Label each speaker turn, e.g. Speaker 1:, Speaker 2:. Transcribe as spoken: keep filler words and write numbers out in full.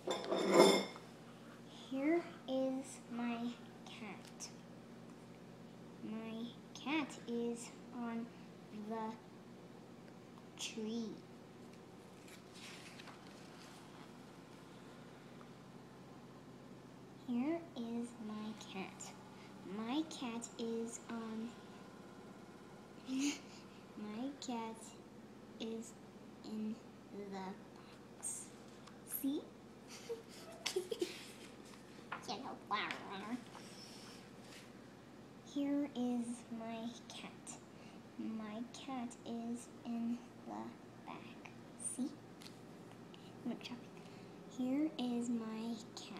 Speaker 1: Here is my cat. My cat is on the tree. Here is my cat. My cat is on my cat is in the box. See? Yellow flower runner. Here is my cat. My cat is in the back. See? Here is my cat.